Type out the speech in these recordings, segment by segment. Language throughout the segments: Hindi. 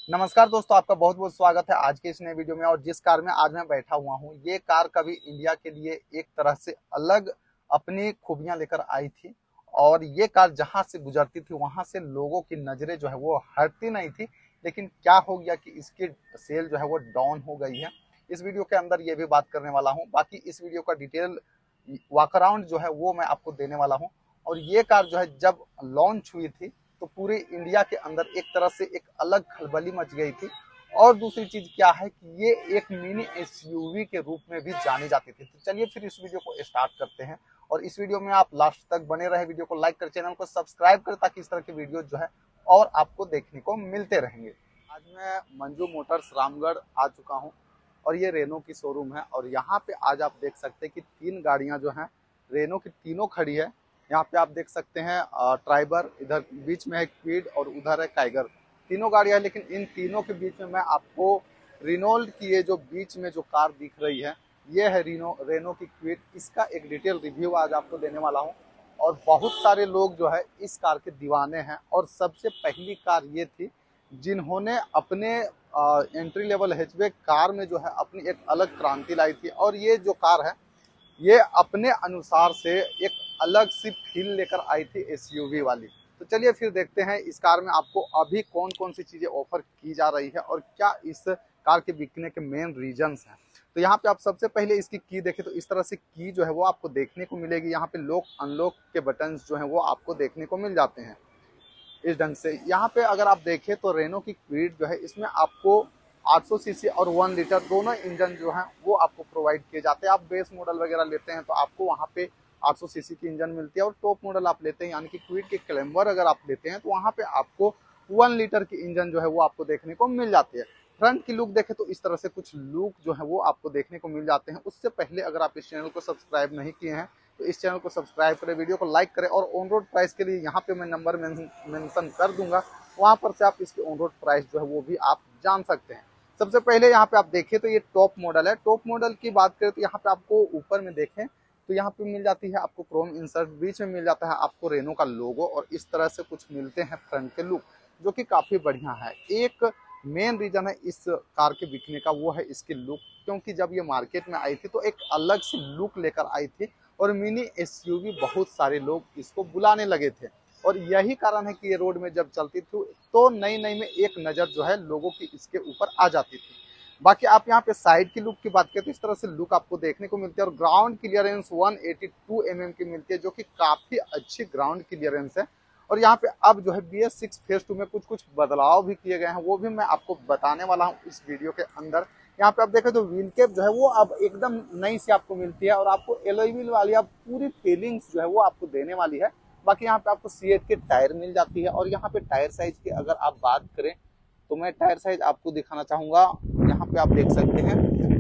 नमस्कार दोस्तों, आपका बहुत बहुत स्वागत है आज के इस नए वीडियो में। और जिस कार में आज मैं बैठा हुआ हूँ, ये कार कभी इंडिया के लिए एक तरह से अलग अपनी खूबियां लेकर आई थी। और ये कार जहां से गुजरती थी वहां से लोगों की नजरें जो है वो हटती नहीं थी। लेकिन क्या हो गया कि इसकी सेल जो है वो डाउन हो गई है। इस वीडियो के अंदर ये भी बात करने वाला हूँ। बाकी इस वीडियो का डिटेल वॉकअराउंड जो है वो मैं आपको देने वाला हूँ। और ये कार जो है जब लॉन्च हुई थी तो पूरे इंडिया के अंदर एक तरह से एक अलग खलबली मच गई थी। और दूसरी चीज क्या है कि ये एक मिनी एसयूवी के रूप में भी जानी जाती थी। तो चलिए फिर इस वीडियो को स्टार्ट करते हैं। और इस वीडियो में आप लास्ट तक बने रहे, वीडियो को लाइक कर, चैनल को सब्सक्राइब कर, ताकि इस तरह के वीडियो जो है और आपको देखने को मिलते रहेंगे। आज मैं मंजू मोटर्स रामगढ़ आ चुका हूँ और ये रेनो की शोरूम है। और यहाँ पे आज आप देख सकते हैं कि तीन गाड़ियां जो हैं रेनो की तीनों खड़ी है। यहाँ पे आप देख सकते हैं ट्राइबर, इधर बीच में है क्विड और उधर है टाइगर। तीनों गाड़ियां है, लेकिन इन तीनों के बीच में मैं आपको रिनोल्ट की ये जो बीच में जो कार दिख रही है, ये है रेनो की क्विड। इसका एक डिटेल रिव्यू आज आपको देने वाला हूँ। और बहुत सारे लोग जो है इस कार के दीवाने हैं। और सबसे पहली कार ये थी जिन्होंने अपने एंट्री लेवल हैचबैक कार में जो है अपनी एक अलग क्रांति लाई थी। और ये जो कार है ये अपने अनुसार से एक अलग सी फील लेकर आई थी एसयूवी वाली। तो चलिए फिर देखते हैं इस कार में आपको अभी कौन कौन सी चीजें ऑफर की जा रही है और क्या इस कार के बिकने के मेन रीजंस हैं। तो यहाँ पे आप सबसे पहले इसकी की देखें तो इस तरह से की जो है वो आपको देखने को मिलेगी। यहाँ पे लॉक अनलॉक के बटन जो है वो आपको देखने को मिल जाते हैं इस ढंग से। यहाँ पे अगर आप देखें तो रेनो की क्विड जो है इसमें आपको 800 सीसी और 1 लीटर दोनों इंजन जो है वो आपको प्रोवाइड किए जाते हैं। आप बेस मॉडल वगैरह लेते हैं तो आपको वहाँ पे 800 सीसी की इंजन मिलती है। और टॉप मॉडल आप लेते हैं यानी कि क्विड के क्लेम्बर अगर आप लेते हैं तो वहाँ पे आपको 1 लीटर की इंजन जो है वो आपको देखने को मिल जाती है। फ्रंट की लुक देखें तो इस तरह से कुछ लुक जो है वो आपको देखने को मिल जाते हैं। उससे पहले अगर आप इस चैनल को सब्सक्राइब नहीं किए हैं तो इस चैनल को सब्सक्राइब करें, वीडियो को लाइक करें। और ऑन रोड प्राइस के लिए यहाँ पे मैं नंबर मेंशन कर दूंगा, वहां पर से आप इसकी ऑन रोड प्राइस जो है वो भी आप जान सकते हैं। सबसे पहले यहाँ पे आप देखिए तो ये टॉप मॉडल है। टॉप मॉडल की बात करें तो यहाँ पे आपको ऊपर में देखें तो यहाँ पे मिल जाती है आपको क्रोम इंसर्ट, बीच में मिल जाता है आपको रेनो का लोगो और इस तरह से कुछ मिलते हैं फ्रंट के लुक, जो कि काफी बढ़िया है। एक मेन रीजन है इस कार के बिकने का, वो है इसकी लुक। क्योंकि जब ये मार्केट में आई थी तो एक अलग सी लुक लेकर आई थी और मिनी एसयूवी बहुत सारे लोग इसको बुलाने लगे थे। और यही कारण है कि ये रोड में जब चलती थी तो नई नई में एक नज़र जो है लोगों की इसके ऊपर आ जाती थी। बाकी आप यहाँ पे साइड की लुक की बात करें तो इस तरह से लुक आपको देखने को मिलती है। और ग्राउंड क्लियरेंस 182 की मिलती है, जो कि काफी अच्छी ग्राउंड क्लियरेंस है। और यहाँ पे अब जो है BS6 फेज 2 में कुछ कुछ बदलाव भी किए गए हैं, वो भी मैं आपको बताने वाला हूँ इस वीडियो के अंदर। यहाँ पे आप देखें तो व्हील कैप जो है वो अब एकदम नई सी आपको मिलती है और आपको एलॉय व्हील वाली आप पूरी फीलिंग्स जो है वो आपको देने वाली है। बाकी यहाँ पे आपको C8 के टायर मिल जाती है। और यहाँ पे टायर साइज की अगर आप बात करें तो मैं टायर साइज आपको दिखाना चाहूंगा। यहाँ पे आप देख सकते हैं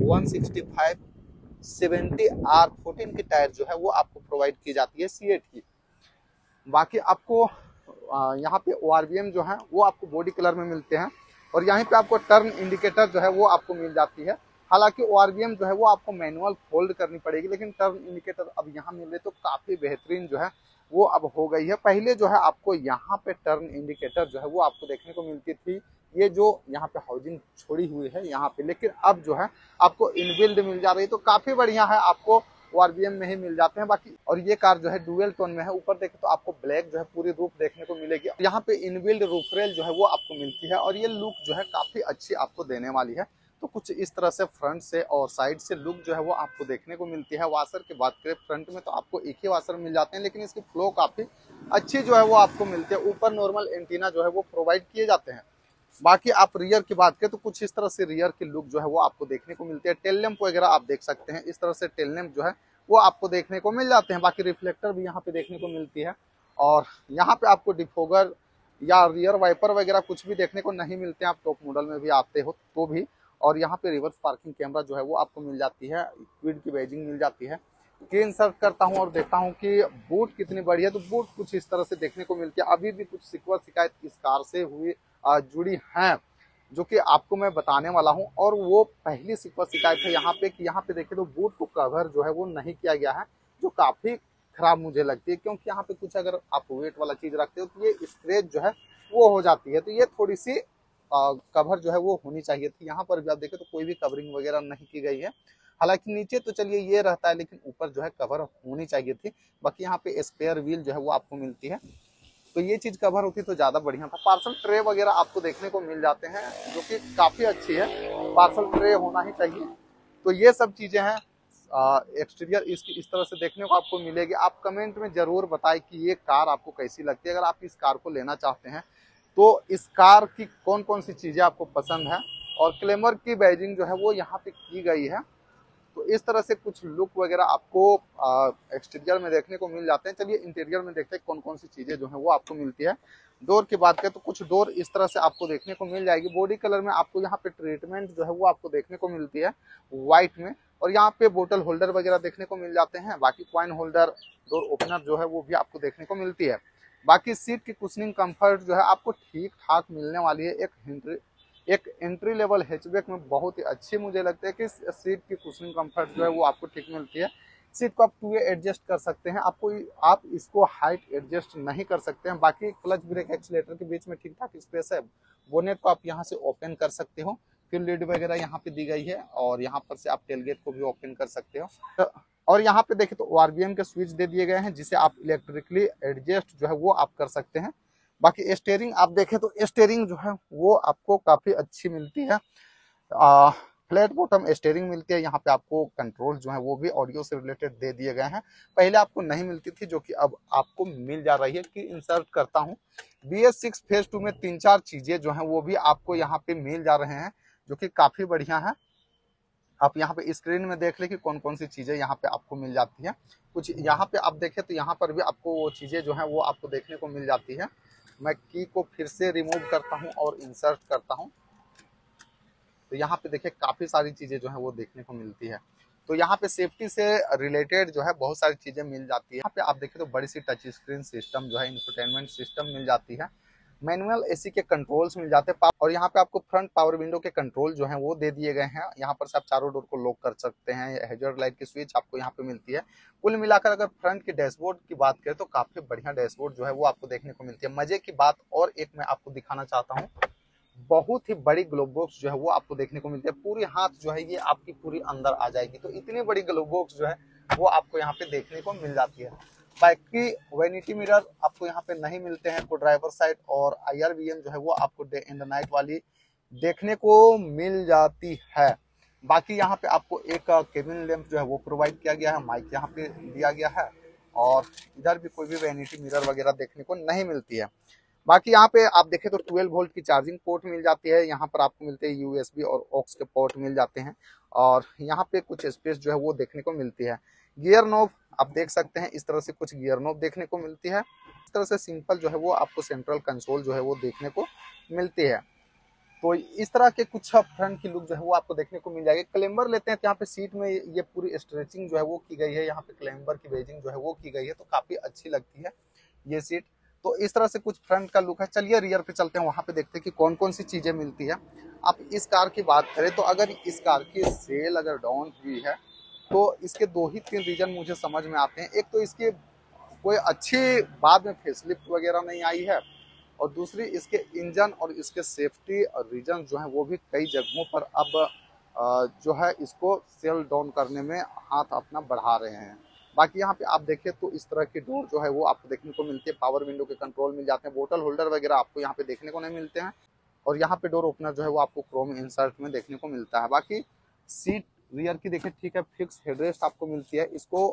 165 70 R14 की टायर जो है वो आपको प्रोवाइड की जाती है C8 की। बाकी आपको यहाँ पे ORVM जो है वो आपको बॉडी कलर में मिलते हैं। और यहाँ पे आपको टर्न इंडिकेटर जो है वो आपको मिल जाती है। हालांकि ORVM जो है वो आपको मैनुअल फोल्ड करनी पड़ेगी, लेकिन टर्न इंडिकेटर अब यहाँ मिल रहे तो काफी बेहतरीन जो है वो अब हो गई है। पहले जो है आपको यहाँ पे टर्न इंडिकेटर जो है वो आपको देखने को मिलती थी, ये जो यहाँ पे हाउसिंग छोड़ी हुई है यहाँ पे, लेकिन अब जो है आपको इनबिल्ड मिल जा रही है। तो काफी बढ़िया है, आपको ORVM में ही मिल जाते हैं। बाकी और ये कार जो है डुअल टोन में है। ऊपर देखें तो आपको ब्लैक जो है पूरी रूफ देखने को मिलेगी। यहाँ पे इनबिल्ड रूफ रेल जो है वो आपको मिलती है और ये लुक जो है काफी अच्छी आपको देने वाली है। तो कुछ इस तरह से फ्रंट से और साइड से लुक जो है वो आपको देखने को मिलती है। वाशर की बात करें फ्रंट में तो आपको एक ही वाशर मिल जाते हैं, लेकिन इसकी फ्लो काफी अच्छी जो है वो आपको मिलती है। ऊपर नॉर्मल एंटीना जो है वो प्रोवाइड किए जाते हैं। बाकी आप रियर की बात करें तो कुछ इस तरह से रियर की लुक जो है वो आपको देखने को मिलती है। टेल लैंप वगैरह आप देख सकते हैं, इस तरह से टेल लैंप जो है वो आपको देखने को मिल जाते हैं। बाकी रिफ्लेक्टर भी यहाँ पे देखने को मिलती है। और यहाँ पे आपको डिफोगर या रियर वाइपर वगैरह कुछ भी देखने को नहीं मिलते हैं, आप टॉप मॉडल में भी आते हो तो भी। और यहाँ पे रिवर्स पार्किंग कैमरा जो है वो आपको मिल जाती है, क्विड की बैजिंग मिल जाती है। की इंसर्ट करता हूँ और देखता हूँ कि बूट कितनी बड़ी है, तो बूट कुछ इस तरह से देखने को मिलती है। अभी भी कुछ शिकवा शिकायत इस कार से हुई जुड़ी हैं, जो कि आपको मैं बताने वाला हूं। और वो पहली शिकायत है यहाँ पे कि यहाँ पे देखिए तो बूट को कवर जो है वो नहीं किया गया है, जो काफी खराब मुझे लगती है। क्योंकि यहाँ पे कुछ अगर आप वेट वाला चीज रखते हो तो ये स्क्रैच जो है वो हो जाती है। तो ये थोड़ी सी कवर जो है वो होनी चाहिए थी। यहाँ पर भी आप देखें तो कोई भी कवरिंग वगैरह नहीं की गई है। हालांकि नीचे तो चलिए ये रहता है, लेकिन ऊपर जो है कवर होनी चाहिए थी। बाकी यहाँ पे स्पेयर व्हील जो है वो आपको मिलती है, तो ये चीज कवर होती तो ज्यादा बढ़िया था। पार्सल ट्रे वगैरह आपको देखने को मिल जाते हैं, जो कि काफी अच्छी है, पार्सल ट्रे होना ही चाहिए। तो ये सब चीजें हैं। एक्सटीरियर इसकी इस तरह से देखने को आपको मिलेगी। आप कमेंट में जरूर बताएं कि ये कार आपको कैसी लगती है। अगर आप इस कार को लेना चाहते हैं तो इस कार की कौन कौन सी चीजें आपको पसंद है, और क्लेमर की बैजिंग जो है वो यहाँ पे की गई है। तो इस तरह से कुछ लुक वगैरह आपको एक्सटीरियर में देखने को मिल जाते हैं। चलिए इंटीरियर में देखते हैं कौन कौन सी चीजें जो है वो आपको मिलती है। डोर की बात करें तो कुछ डोर इस तरह से आपको देखने को मिल जाएगी। बॉडी कलर में आपको यहाँ पे ट्रीटमेंट जो है वो आपको देखने को मिलती है व्हाइट में, और यहाँ पे बोतल होल्डर वगैरह देखने को मिल जाते हैं। बाकी कॉइन होल्डर, डोर ओपनर जो है वो भी आपको देखने को मिलती है। बाकी सीट की कुशनिंग कंफर्ट जो है आपको ठीक ठाक मिलने वाली है। एक एंट्री लेवल हैचबैक में बहुत ही अच्छी मुझे लगता है कि सीट की कुशनिंग कंफर्ट जो है वो आपको ठीक मिलती है। सीट को आप टू वे एडजस्ट कर सकते हैं, आप इसको हाइट एडजस्ट नहीं कर सकते हैं। बाकी क्लच ब्रेक एक्सीलेटर के बीच में ठीक ठाक स्पेस है। बोनेट को आप यहाँ से ओपन कर सकते हो, फिर लीड वगैरह यहाँ पे दी गई है, और यहाँ पर से आप टेलगेट को भी ओपन कर सकते हो। और यहाँ पे देखें तो आरबीएम के स्विच दे दिए गए हैं, जिसे आप इलेक्ट्रिकली एडजस्ट जो है वो आप कर सकते हैं। बाकी स्टीयरिंग आप देखें तो स्टीयरिंग जो है वो आपको काफी अच्छी मिलती है। फ्लैट बॉटम स्टीयरिंग मिलती है। यहाँ पे आपको कंट्रोल जो है वो भी ऑडियो से रिलेटेड दे दिए गए हैं। पहले आपको नहीं मिलती थी, जो कि अब आपको मिल जा रही है। कि इंसर्ट करता हूँ BS6 फेज 2 में 3-4 चीजें जो हैं वो भी आपको यहाँ पे मिल जा रहे हैं, जो कि काफी बढ़िया है। आप यहाँ पे स्क्रीन में देख ले कि कौन कौन सी चीजें यहाँ पे आपको मिल जाती है। कुछ यहाँ पे आप देखें तो यहाँ पर भी आपको वो चीजें जो है वो आपको देखने को मिल जाती है। मैं की को फिर से रिमूव करता हूँ और इंसर्ट करता हूँ, तो यहाँ पे देखिए काफी सारी चीजें जो है वो देखने को मिलती है। तो यहाँ पे सेफ्टी से रिलेटेड जो है बहुत सारी चीजें मिल जाती है। यहाँ पे आप देखें तो बड़ी सी टच स्क्रीन सिस्टम जो है, इंफोटेनमेंट सिस्टम मिल जाती है। मैनुअल एसी के कंट्रोल्स मिल जाते हैं, और यहाँ पे आपको फ्रंट पावर विंडो के कंट्रोल जो है वो दे दिए गए हैं। यहाँ पर से आप चारों डोर को लॉक कर सकते हैं। हैजार्ड लाइट की स्विच आपको यहाँ पे मिलती है। कुल मिलाकर अगर फ्रंट की डैशबोर्ड की बात करें तो काफी बढ़िया डैशबोर्ड जो है वो आपको देखने को मिलती है। मजे की बात और एक मैं आपको दिखाना चाहता हूँ, बहुत ही बड़ी ग्लोब बॉक्स जो है वो आपको देखने को मिलती है। पूरी हाथ जो है ये आपकी पूरी अंदर आ जाएगी, तो इतनी बड़ी ग्लोब बॉक्स जो है वो आपको यहाँ पे देखने को मिल जाती है। बाकी वैनिटी मिरर आपको यहाँ पे नहीं मिलते हैं। तो ड्राइवर साइड और IRVM जो है वो आपको डे एंड नाइट वाली देखने को मिल जाती है। बाकी यहाँ पे आपको एक केबिन लैंप जो है वो प्रोवाइड किया गया है। माइक यहाँ पे दिया गया है, और इधर भी कोई भी वैनिटी मिरर वगैरह देखने को नहीं मिलती है। बाकी यहाँ पे आप देखें तो 12 वोल्ट की चार्जिंग पोर्ट मिल जाती है। यहाँ पर आपको मिलते हैं USB और ऑक्स के पोर्ट मिल जाते हैं, और यहाँ पे कुछ स्पेस जो है वो देखने को मिलती है। गियर नोब आप देख सकते हैं, इस तरह से कुछ गियर नोब देखने को मिलती है। इस तरह से सिंपल जो है वो आपको सेंट्रल कंसोल जो है वो देखने को मिलती है। तो इस तरह के कुछ फ्रंट की लुक जो है वो आपको देखने को मिल जाएगी। क्लेम्बर लेते हैं तो यहाँ पे सीट में ये पूरी स्ट्रेचिंग जो है वो की गई है। यहाँ पे क्लेम्बर की बेजिंग जो है वो की गई है, तो काफी अच्छी लगती है ये सीट। तो इस तरह से कुछ फ्रंट का लुक है। चलिए रियर पे चलते हैं, वहां पे देखते हैं कि कौन कौन सी चीजें मिलती है। आप इस कार की बात करें तो अगर इस कार की सेल अगर डाउन हुई है तो इसके 2 ही 3 रीजन मुझे समझ में आते हैं। एक तो इसकी कोई अच्छी बाद में फेसलिफ्ट वगैरह नहीं आई है, और दूसरी इसके इंजन और इसके सेफ्टी रीजन जो है वो भी कई जगहों पर अब जो है इसको सेल डाउन करने में हाथ अपना बढ़ा रहे हैं। बाकी यहाँ पे आप देखें तो इस तरह की डोर जो है वो आपको देखने को मिलती है। पावर विंडो के कंट्रोल मिल जाते हैं। बोतल होल्डर वगैरह आपको यहाँ पे देखने को नहीं मिलते हैं, और यहाँ पे डोर ओपनर जो है वो आपको क्रोम इंसर्ट में देखने को मिलता है। बाकी सीट रियर की देखें ठीक है, फिक्स हेडरेस्ट आपको मिलती है। इसको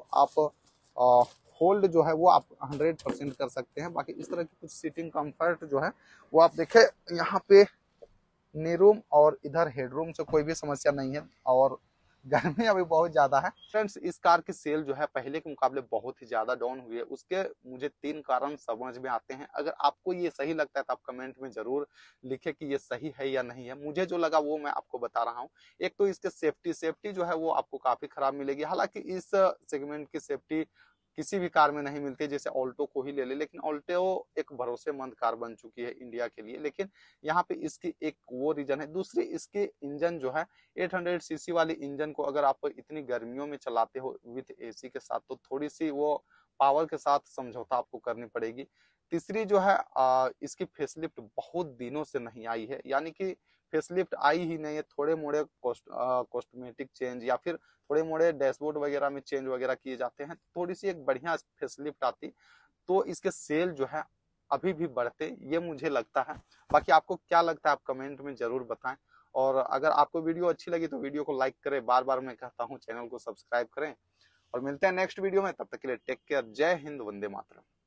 आप होल्ड जो है वो आप 100% कर सकते हैं। बाकी इस तरह की कुछ सीटिंग कंफर्ट जो है वो आप देखें, यहाँ पे नी रूम और इधर हेडरूम से कोई भी समस्या नहीं है, और गर्मी अभी बहुत ज्यादा है। फ्रेंड्स इस कार की सेल जो है पहले के मुकाबले बहुत ही ज्यादा डाउन हुई है। उसके मुझे 3 कारण समझ में आते हैं। अगर आपको ये सही लगता है तो आप कमेंट में जरूर लिखें कि ये सही है या नहीं है। मुझे जो लगा वो मैं आपको बता रहा हूँ। एक तो इसके सेफ्टी जो है वो आपको काफी खराब मिलेगी। हालांकि इस सेगमेंट की सेफ्टी किसी भी कार में नहीं मिलती, जैसे ऑल्टो को ही ले ले, लेकिन ऑल्टो एक भरोसेमंद कार बन चुकी है इंडिया के लिए। लेकिन यहाँ पे इसकी एक वो रीजन है। दूसरी इसके इंजन जो है 800 सीसी वाली इंजन को अगर आप इतनी गर्मियों में चलाते हो विथ एसी के साथ, तो थोड़ी सी वो पावर के साथ समझौता आपको करनी पड़ेगी। तीसरी जो है इसकी फेसलिफ्ट बहुत दिनों से नहीं आई है, यानी कि फेसलिफ्ट आई ही नहीं है। थोड़े मोड़े कॉस्मेटिक चेंज या फिर थोड़े मोड़े डैशबोर्ड वगैरह में चेंज वगैरह किए जाते हैं, थोड़ी सी एक बढ़िया फेसलिफ्ट आती तो इसके सेल जो है अभी भी बढ़ते, ये मुझे लगता है। बाकी आपको क्या लगता है आप कमेंट में जरूर बताएं। और अगर आपको वीडियो अच्छी लगी तो वीडियो को लाइक करें, बार बार मैं कहता हूँ चैनल को सब्सक्राइब करें, और मिलते हैं नेक्स्ट वीडियो में। तब तक के लिए टेक केयर, जय हिंद, वंदे मातरम।